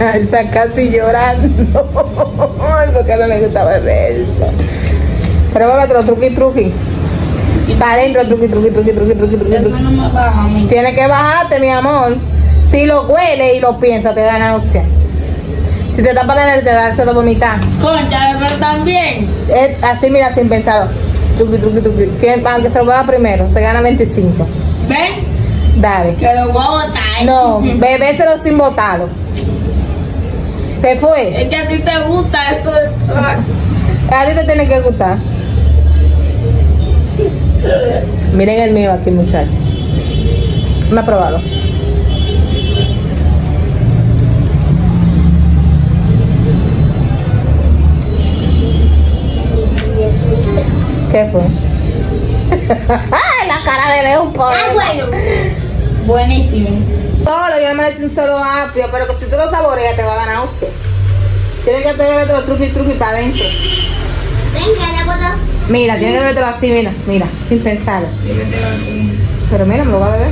Está casi llorando. Porque no le gusta beber. Pero bébetelo, truqui. Para adentro, truqui. Eso no me baja a mí. Tienes que bajarte, mi amor. Si lo huele y lo piensas, te da náusea. Si te tapa la nariz, te da deseo de vomitar. Concha, pero también. Así, mira, sin pensarlo. Truqui. Aunque se lo beba primero, se gana 25. ¿Ven? Dale. Que lo voy a botar. No, bebéselo sin botarlo. Se fue. Es que a ti te gusta eso. A ti te tiene que gustar. Miren el mío aquí, muchachos. Me ha probado. ¿Qué fue? ¡Ay, la cara de Leo, pobre! Ah, bueno. Buenísimo. Solo, yo me he hecho un solo apio, pero que si tú lo saboreas te va a dar náusea. Tienes que beberte los truqui para adentro. Venga, le botas. Mira, tienes que bebértelo así, mira, sin pensarlo. Pero mira, me lo va a beber.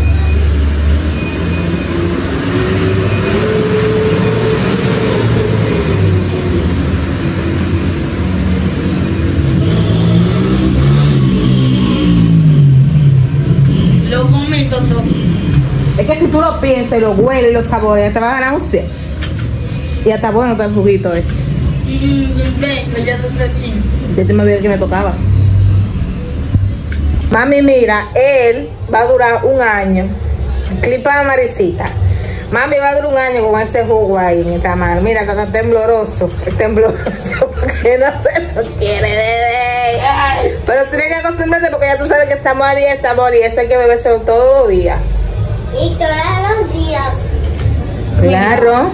Lo comento todo. Es que si tú lo piensas y lo hueles y lo saboreas, te va a dar náusea. Y hasta bueno está el juguito este. Ven, ya te estoy. Yo te me vi que me tocaba. Mami, mira, él va a durar un año. Clipa a Maricita. Mami va a durar un año con ese jugo ahí, mi tamaño. Mira, está tembloroso. Es tembloroso porque no se lo quiere beber. Pero tienes que acostumbrarte porque ya tú sabes que estamos al día, eso hay que bebérselo todos los días. Y todos los días. Claro.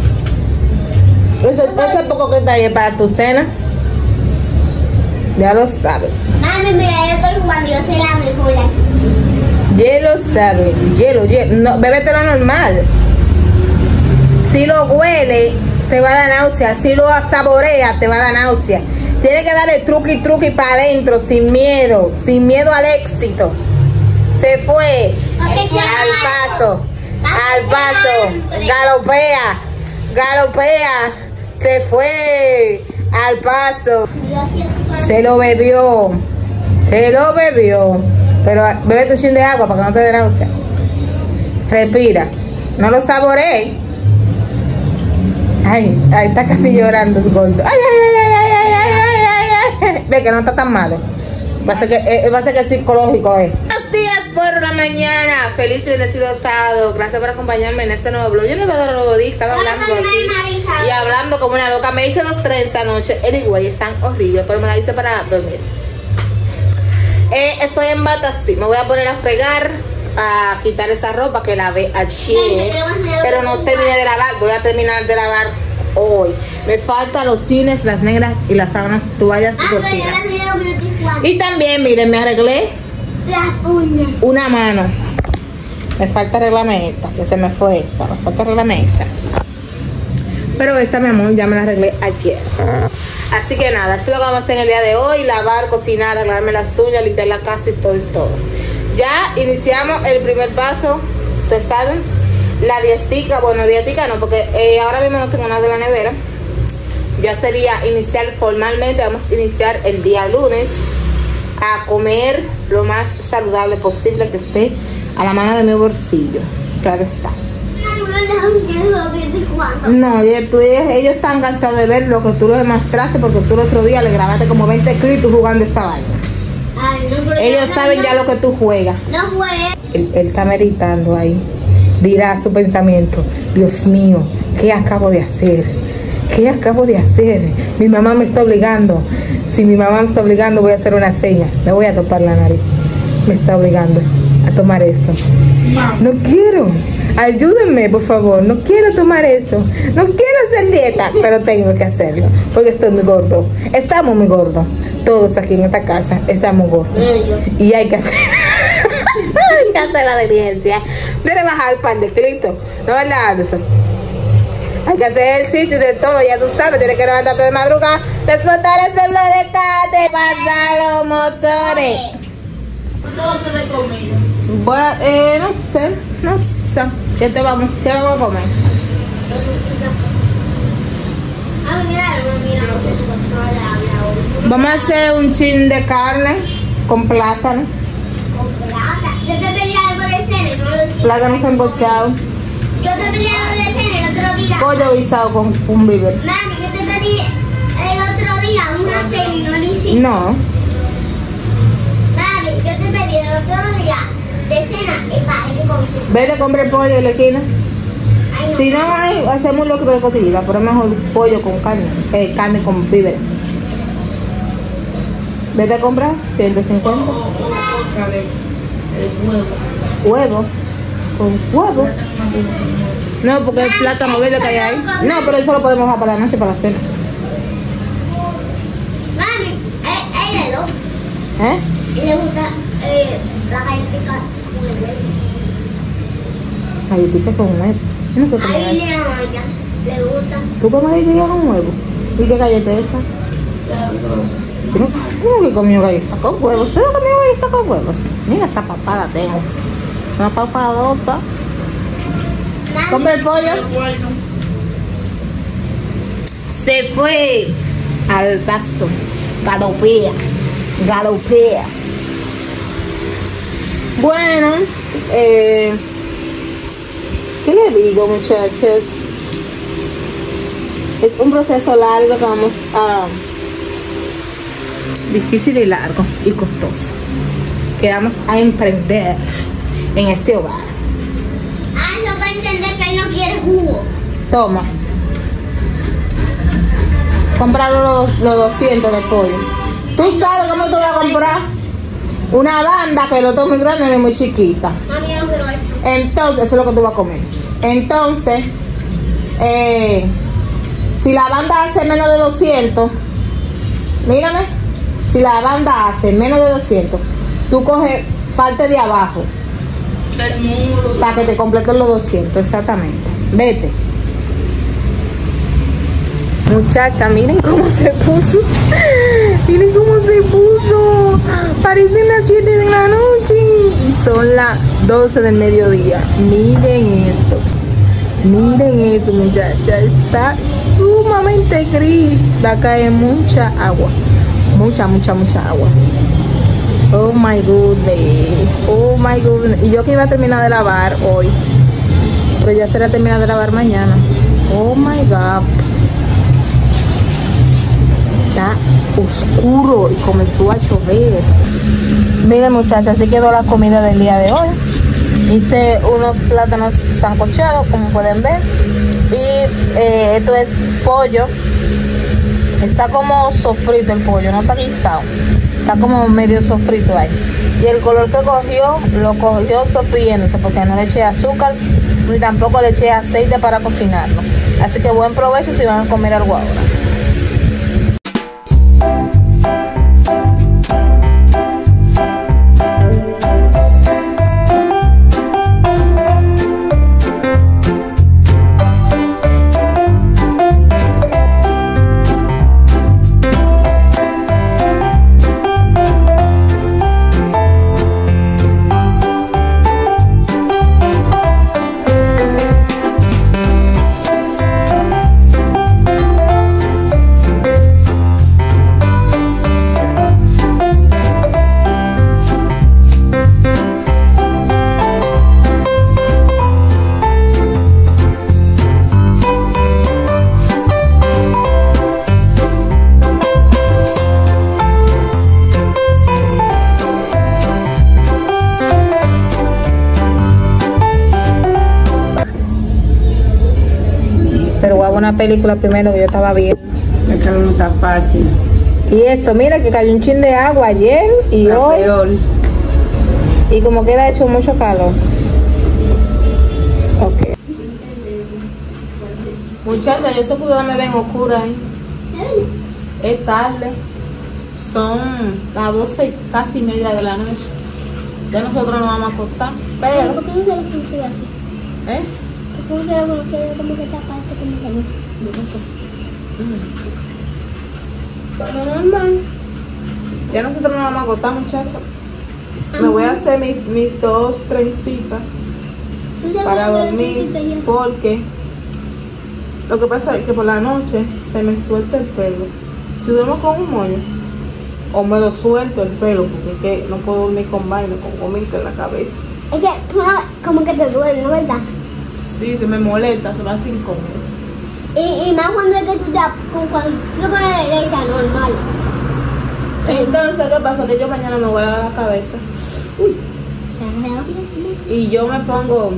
Ese poco que está ahí es para tu cena. Ya lo sabes. Mami, mira, yo estoy jugando, yo soy la mejor aquí. Hielo sabe, hielo. No, bébetelo normal. Si lo huele, te va a dar náusea. Si lo saborea, te va a dar náusea. Tienes que darle truqui para adentro, sin miedo al éxito. Se fue. Al paso. Galopea. Se fue. Al paso. Se lo bebió. Pero bebe tu chin de agua para que no te dé náusea. Respira. No lo saborees. Ay, está casi llorando el gordo. Ay. Ve que no está tan malo. Va a ser que es psicológico, Buenos días por la mañana. Feliz y bendecido sábado. Gracias por acompañarme en este nuevo vlog. Yo no voy a dar un nuevo día. Estaba hablando aquí y hablando como una loca. Me hice 2 trenzas anoche. Anyway, están horribles, pero me la hice para dormir. Estoy en bata, sí. Me voy a poner a fregar, a quitar esa ropa que lavé ayer, pero no terminé de lavar. Voy a terminar de lavar hoy. Me faltan los jeans, las negras y las sábanas, toallas y cortinas. Y también, miren, me arreglé las uñas. Una mano. Me falta arreglarme esta, que se me fue esta. Me falta arreglarme esta. Pero esta, mi amor, ya me la arreglé ayer. Así que nada, esto es lo que vamos a hacer en el día de hoy. Lavar, cocinar, arreglarme las uñas, limpiar la casa y todo. Ya iniciamos el primer paso. Ustedes saben, la dietética. Bueno, dietética no, porque ahora mismo no tengo nada de la nevera. Ya sería iniciar formalmente. Vamos a iniciar el día lunes a comer lo más saludable posible que esté a la mano de mi bolsillo. Claro está. No, ellos están cansados de ver lo que tú les demostraste, porque tú el otro día le grabaste como 20 clips jugando esta vaina. Ellos saben ya lo que tú juegas. No juegues. Él está meditando ahí. Dirá su pensamiento: Dios mío, ¿qué acabo de hacer? ¿Qué acabo de hacer? Mi mamá me está obligando. Si mi mamá me está obligando, voy a hacer una seña. Me voy a topar la nariz. Me está obligando a tomar eso. No quiero. Ayúdenme, por favor. No quiero tomar eso. No quiero hacer dieta, pero tengo que hacerlo porque estoy muy gordo. Estamos muy gordos. Todos aquí en esta casa estamos gordos. Y hay que hacer, hay que hacer la diligencia. Debe bajar el pan de Cristo. ¿No es verdad, Anderson? Hay que hacer ejercicio y de todo. Ya tú sabes, tienes que levantarte de madrugada, explotar el celular, pasar los motores. ¿Cuánto vas a hacer de comida? Bueno, no sé. ¿Qué vamos a comer? mira lo que tu papá le habla hoy. Vamos a hacer un chin de carne con plátano. Con plata. Yo te pedí algo de cena y no lo hiciste. Plátano sancochado. Yo te pedí algo de cena el otro día. Pollo guisado con un biber. Mami, yo te pedí el otro día una cena y no lo hiciste. No. Mami, yo te pedí el otro día de cena el paquete con su. Vete a comprar pollo en la esquina. Ay, no. Si no hay, hacemos lo que de cotilla, pero es mejor pollo con carne, carne con víveres. Vete a comprar 150 O cosa de huevo. huevos. Con huevo. No, porque el plátano verde que hay ahí. No, pero eso lo podemos dejar para la noche, para la cena. Mami, a él le do. ¿Eh? Y le gusta la galletita con el huevo. Galletitas con huevo. Yo no sé comer Ahí eso. le amo a ella. Le gusta. ¿Tú comes galletitas con huevo? ¿Y qué galleta es esa? Yo no que comió galleta con huevos. ¿Usted no comió galleta con huevos? Mira esta papada tengo. Una papadota. Mami, Compra el pollo. Bueno, Se fue al pasto. Galopea. Galopea. Bueno, ¿qué le digo, muchachos? Es un proceso largo que vamos a... Difícil y largo y costoso. Que vamos a emprender en este hogar. eso va a entender que él no quiere jugo. Toma. Compraron los 200 de pollo. ¿Tú sabes cómo te voy a comprar? Una banda que no es muy grande ni muy chiquita. Mami, yo no quiero eso. Entonces, eso es lo que tú vas a comer. Entonces, si la banda hace menos de 200, mírame, si la banda hace menos de 200, tú coges parte de abajo el muro. para que te completen los 200, exactamente. Vete. Muchacha, miren cómo se puso. Miren cómo se puso. Parecen las 7 de la noche. Y son las 12 del mediodía. Miren esto. Miren eso, muchacha. Está sumamente gris. Va a caer mucha agua. Mucha agua. Oh my goodness. Oh my goodness. Y yo que iba a terminar de lavar hoy. Pero ya será terminar de lavar mañana. Oh my God. Está oscuro y comenzó a llover. Miren, muchachas, así quedó la comida del día de hoy. Hice unos plátanos sancochados, como pueden ver. Y esto es pollo. Está como sofrito el pollo, no está guisado. Está como medio sofrito ahí. Y el color que cogió, lo cogió sofriéndose, porque no le eché azúcar ni tampoco le eché aceite para cocinarlo. Así que buen provecho si van a comer algo ahora. Pero voy a ver una película primero que yo estaba viendo. Esto no está fácil. Y eso, mira que cayó un chin de agua ayer y Está hoy. peor. Y como que ha hecho mucho calor. Ok. Muchachas, yo sé que ustedes me ven oscura ahí. Es tarde. Son las 12 casi media de la noche. Ya nosotros nos vamos a acostar. Pero, ¿Por qué no se lo consigue así? ¿eh? ¿Por qué no se lo consigue como que esta parte como que no Pero normal. Ya nosotros nos vamos a acostar, muchachos. Me voy a hacer mis dos trencitas para dormir porque Lo que pasa es que por la noche se me suelta el pelo. Si duermo con un moño, o me lo suelto el pelo, porque es que no puedo dormir con vaina, con gomita en la cabeza. Es que como que te duele, ¿no verdad? Sí, se me molesta, se me hace incómodo. Y más cuando es que cuando tú te pones derecha, normal. Entonces, ¿qué pasa? Que yo mañana me voy a dar la cabeza. Uy. Y yo me pongo,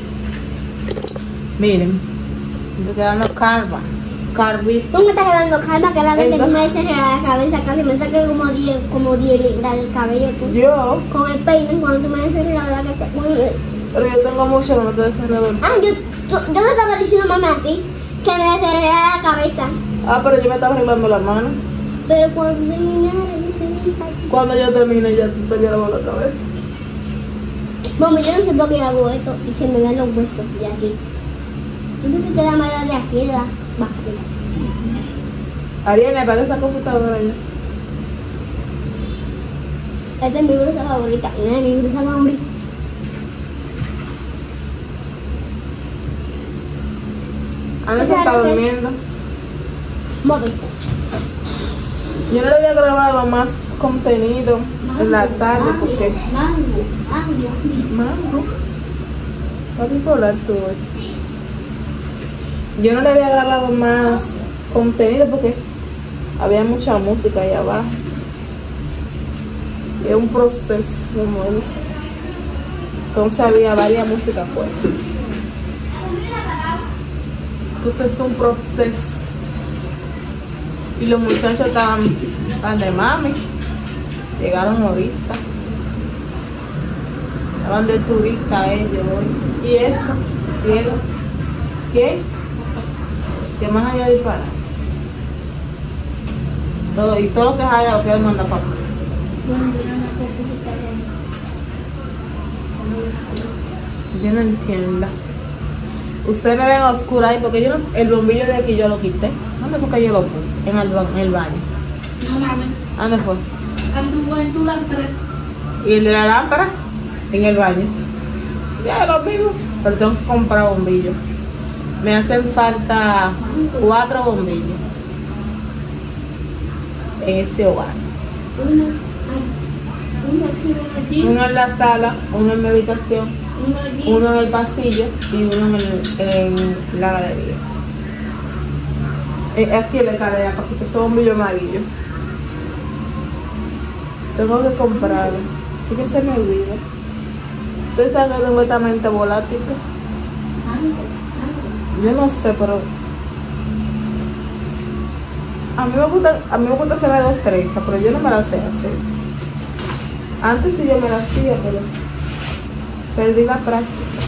miren, me quedan los carvas. Tú me estás quedando calma, que la vez que tú me descerras la cabeza casi me saqué como 10 libras del cabello tú. Yo, Con el peine cuando tú me descerras la cabeza. pero yo tengo mucho que no te desarrollo el pelo. Yo te estaba diciendo, mamá, a ti que me descerrara la cabeza. Pero yo me estaba arreglando la mano. Pero cuando terminara, yo te dije a ti. Cuando yo termine ya tú te habías lavado la cabeza. Mamá, yo no sé por qué hago esto y se me ven los huesos de aquí. Tú pusiste la mano de aquí, de la bájate. Ariana, apaga esa computadora ya. Esta es mi blusa favorita. Una de mis blusas favoritas. Ana se está durmiendo. Moto. Yo no le había grabado más contenido en la tarde porque... Mango. Está bipolar tú hoy. Yo no le había grabado más contenido porque había mucha música ahí abajo. Es un proceso, como es. Entonces había varias músicas puestas. Entonces es un proceso. Y los muchachos estaban de mami. Llegaron ahorita. Estaban de turista ellos hoy. Y eso, cielo. ¿Qué? Que más allá disparates. Y todo lo que haya lo quieren mandar para acá. Yo no entiendo. Ustedes me ven oscura ahí porque yo no, el bombillo de aquí yo lo quité. ¿Dónde fue que yo lo puse? En el baño. No mames. ¿Dónde fue? Anduvo en tu lámpara. ¿Y el de la lámpara? En el baño. Ya lo mismo. Pero tengo que comprar bombillos. Me hacen falta 4 bombillos en este hogar. Uno en la sala, uno en mi habitación, uno en el pasillo y uno en la galería. Aquí en la galería, porque son bombillos amarillos. Tengo que comprarlo. Es que se me olvida. Ustedes saben que tengo esta mente volátil. Yo no sé, pero a mí me gusta hacerme 2 trenzas, pero yo no me las sé hacer. Antes sí yo me las hacía, pero perdí la práctica.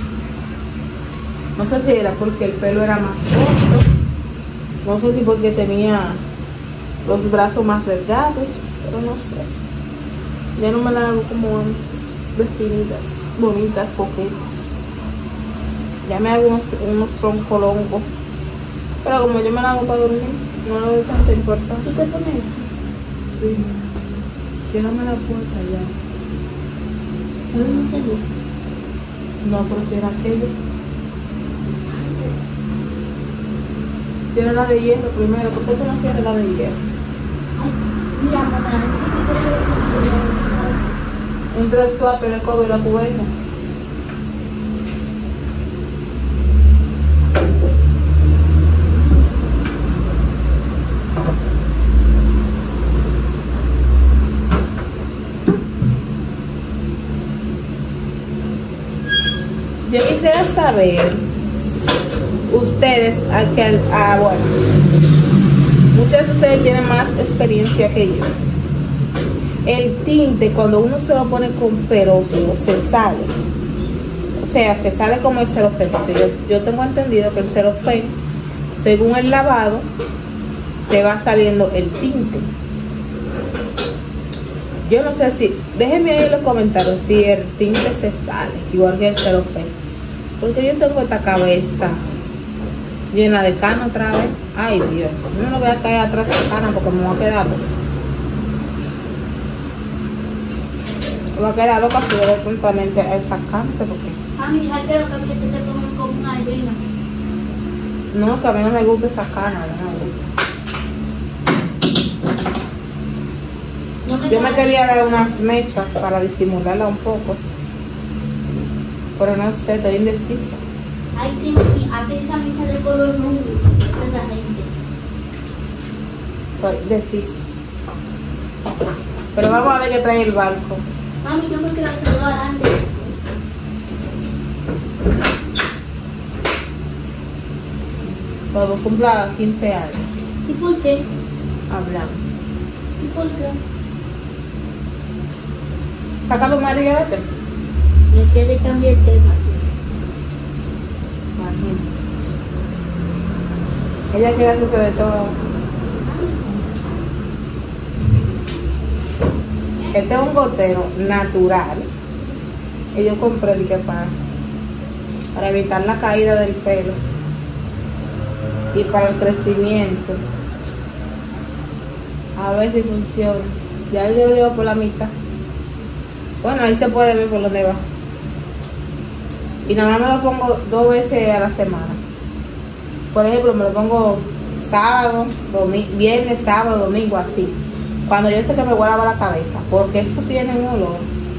No sé si era porque el pelo era más corto, no sé si porque tenía los brazos más delgados, pero no sé. Ya no me las hago como definidas, bonitas, coquetas. Ya me hago unos troncolongos. Pero como yo me la hago para dormir, no le doy tanta importancia. ¿Tú te pones eso? Sí. Ciérrame la puerta ya. No te gusta. No, pero si era aquello. Cierra la de hierro primero. ¿Por qué tú no cierras la de hierro? Mira, mamá. Entra el swap, el codo y la cubeta. Yo quisiera saber, ustedes, bueno, muchos de ustedes tienen más experiencia que yo. El tinte, cuando uno se lo pone con peróxido, se sale. O sea, se sale como el celofán. Porque yo tengo entendido que el celofán, según el lavado, se va saliendo el tinte. Yo no sé si, déjenme ahí en los comentarios si el tinte se sale, igual que el celofán. Porque yo tengo esta cabeza llena de cana otra vez. Ay Dios, yo no voy a caer atrás de cana porque me voy a quedar. Me voy a quedar loca si voy tontamente a esa cáncer porque. A mí, ya creo que a mí se te pongan como una harina. No, que a mí no me gusta esa carne, no me gusta. Yo me quería dar unas mechas para disimularla un poco. Pero no sé, estoy indecisa. Ay, sí, aquí esa mecha de color rojo. Esa es la gente. Estoy indecisa. Pero vamos a ver qué trae el barco. Mami, yo me quiero todo adelante. Cuando cumpla 15 años. ¿Y por qué? Hablamos. ¿Y por qué? Sácalo, María, vete. Me quiere cambiar el tema. Imagínate. Ella quiere hacerse de todo. Este es un gotero natural. Y yo compré de que para evitar la caída del pelo. Y para el crecimiento. A ver si funciona. Ya yo lo llevo por la mitad. Bueno, ahí se puede ver por donde va. Y nada más me lo pongo 2 veces a la semana. Por ejemplo, me lo pongo sábado, viernes, sábado, domingo, así. Cuando yo sé que me voy a lavar la cabeza. Porque esto tiene un olor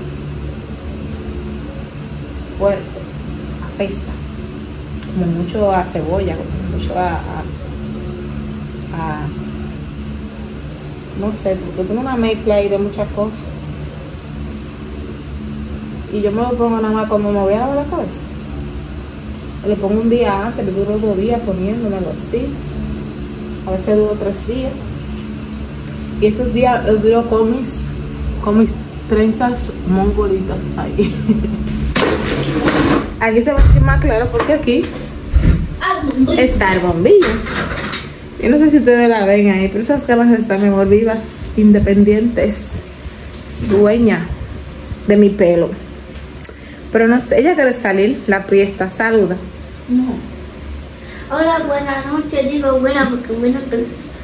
fuerte. Apesta. Como mucho a cebolla, como mucho no sé, porque tengo una mezcla ahí de muchas cosas. Y yo me lo pongo nada más cuando me voy a lavar la cabeza. Le pongo un día antes, le duro 2 días poniéndomelo así. A veces duro 3 días. Y esos días los duro con mis trenzas mongolitas ahí. Aquí se va a decir más claro porque aquí está el bombillo. Yo no sé si ustedes la ven ahí, pero esas caras están mejor vivas, independientes, dueña de mi pelo. Pero no sé, ella quiere salir, la priesta, saluda. No. Hola, buenas noches, digo buena porque buena que...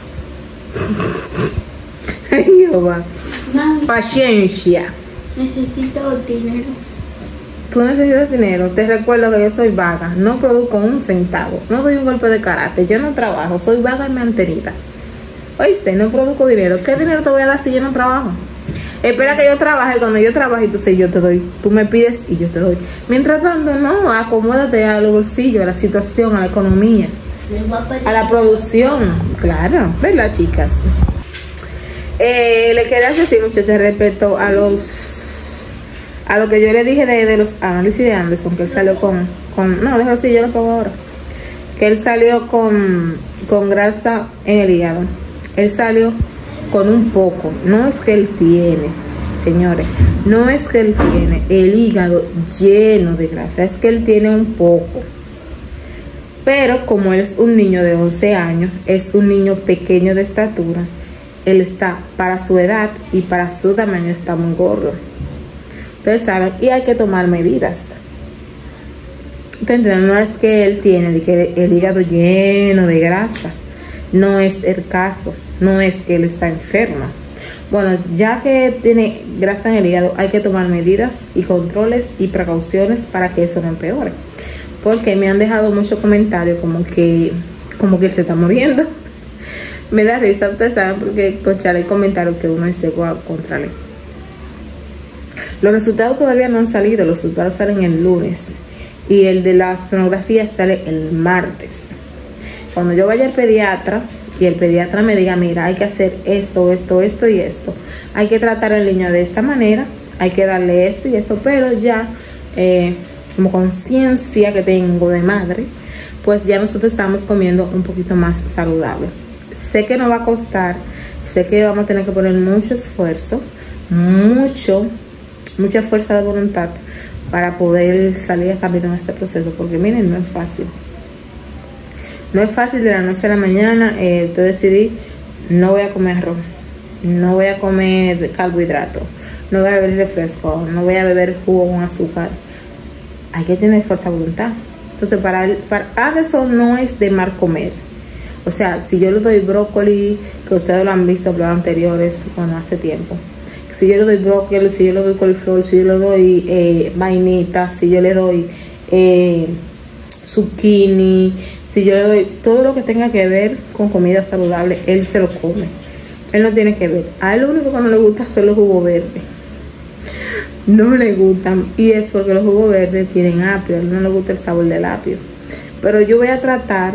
Ay, Jehová. Mami, Paciencia. necesito dinero. Tú necesitas dinero. Te recuerdo que yo soy vaga, no produzco un centavo, no doy un golpe de carácter, yo no trabajo, soy vaga y mantenida. Oíste, no produzco dinero. ¿Qué dinero te voy a dar si yo no trabajo? Espera que yo trabaje, cuando yo trabaje entonces yo te doy. Tú me pides y yo te doy. Mientras tanto, no, acomódate a los bolsillos, a la situación, a la economía, a la producción. Claro, ¿verdad, chicas? Le quería decir, muchachas, respecto a lo que yo le dije de los análisis de Anderson, que él salió con no, déjalo así, yo lo pongo ahora. Que él salió con grasa en el hígado. Él salió con un poco. No es que él tiene, señores, no es que él tiene el hígado lleno de grasa, es que él tiene un poco. Pero como él es un niño de 11 años, es un niño pequeño de estatura, él está, para su edad y para su tamaño, está muy gordo. Ustedes saben, y hay que tomar medidas. ¿Ustedes entienden? No es que él tiene el hígado lleno de grasa. No es el caso. No es que él está enfermo. Bueno, ya que tiene grasa en el hígado, hay que tomar medidas y controles y precauciones para que eso no empeore. Porque me han dejado muchos comentarios como que él se está muriendo. Me da risa, ustedes saben, porque conchale hay comentarios que uno es ciego contra él. Los resultados todavía no han salido, los resultados salen el lunes. Y el de la sonografía sale el martes. Cuando yo vaya al pediatra y el pediatra me diga, mira, hay que hacer esto, esto, esto y esto. Hay que tratar al niño de esta manera, hay que darle esto y esto, pero ya como conciencia que tengo de madre, pues ya nosotros estamos comiendo un poquito más saludable. Sé que no va a costar, sé que vamos a tener que poner mucho esfuerzo, mucha fuerza de voluntad para poder salir a caminar en este proceso, porque miren, no es fácil. No es fácil de la noche a la mañana. Yo decidí, no voy a comer arroz, no voy a comer carbohidratos, no voy a beber refresco, no voy a beber jugo con azúcar. Hay que tener fuerza de voluntad. Entonces para Anderson no es de mal comer. O sea, si yo le doy brócoli, que ustedes lo han visto en los anteriores, bueno, hace tiempo. Si yo le doy brócoli, si yo le doy coliflor, si yo le doy vainita, si yo le doy zucchini, Si yo le doy todo lo que tenga que ver con comida saludable, él se lo come. Él no tiene que ver. A él lo único que no le gusta son los jugos verdes. No le gustan. Y es porque los jugos verdes tienen apio. A él no le gusta el sabor del apio. Pero yo voy a tratar,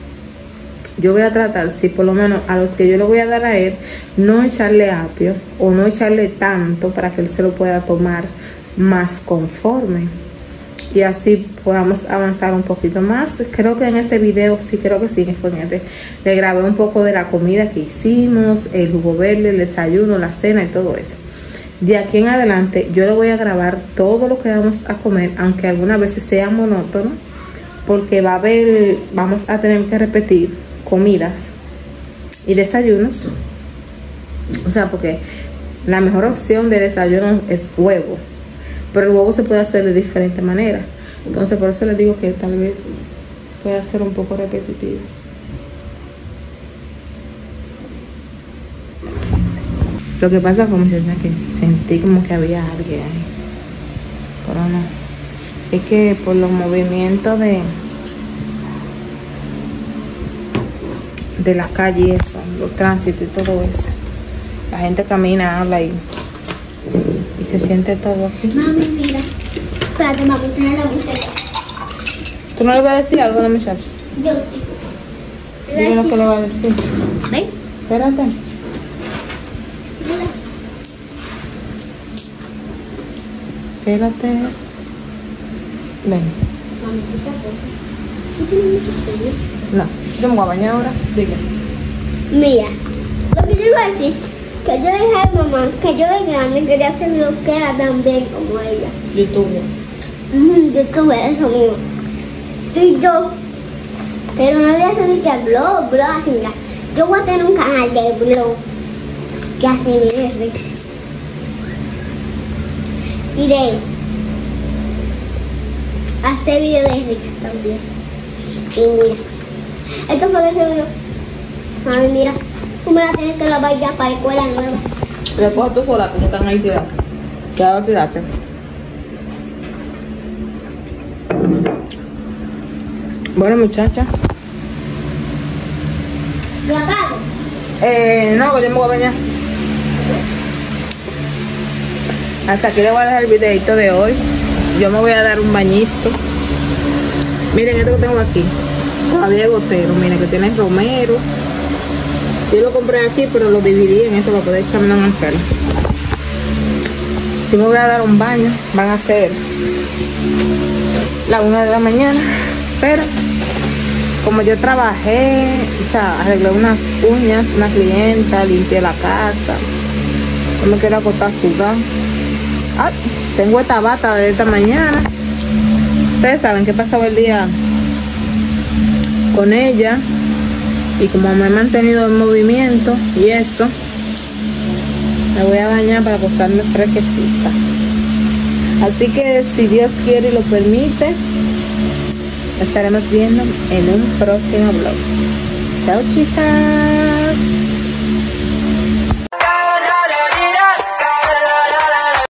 si por lo menos a los que yo le voy a dar a él, no echarle apio o no echarle tanto para que él se lo pueda tomar más conforme. Y así podamos avanzar un poquito más. Creo que en este video, sí, creo que sí, le grabé un poco de la comida que hicimos, el jugo verde, el desayuno, la cena y todo eso. De aquí en adelante yo le voy a grabar todo lo que vamos a comer, aunque algunas veces sea monótono, porque vamos a tener que repetir comidas y desayunos. O sea, porque la mejor opción de desayuno es huevo, pero el huevo se puede hacer de diferente manera. Entonces por eso les digo que tal vez pueda ser un poco repetitivo. Lo que pasa con muchachas que sentí como que había alguien ahí, pero no. Es que por los movimientos de la calle y eso, los tránsitos y todo eso, la gente camina, habla y se siente todo aquí. Mami, mira. Espérate, mami, trae la muchacha. ¿Tú no le vas a decir algo a la muchacha? Yo sí. Dime lo que le vas a decir. ¿Ven? Espérate. Mira. Espérate. Ven. Mami, ¿qué cosa? ¿Tú tienes mucho sueño? No, yo me voy a bañar ahora. Diga. Mira, lo que yo iba a decir, que yo dije a mi mamá que yo de grande quería ser bloguera también como ella. YouTube. YouTube, eso mismo. Y yo, pero no voy a hacer ni que blog, así, mira. Yo voy a tener un canal de blog que hace videos de... Y de hacer videos de risa también. Y mira, esto fue ese video. Mami, mira, tú me la tienes que lavar ya para la escuela nueva. Recoge tú sola, como están ahí tirados. Ya tírate. Bueno, muchacha. ¿Lo apago? No, que yo me voy a bañar. Hasta aquí le voy a dejar el videito de hoy. Yo me voy a dar un bañito. Miren esto que tengo aquí. Todavía gotero, miren que tiene romero. Yo lo compré aquí, pero lo dividí en esto para poder echarme en el pelo. Yo me voy a dar un baño. Van a ser la 1 de la mañana. Pero como yo trabajé, o sea, arreglé unas uñas, una clienta, limpié la casa, no me quiero acostar sudar. Ay, tengo esta bata de esta mañana. Ustedes saben que he pasado el día con ella. Y como me he mantenido en movimiento y eso, me voy a bañar para acostarme fresquecita. Así que si Dios quiere y lo permite, estaremos viendo en un próximo vlog. Chao, chicas.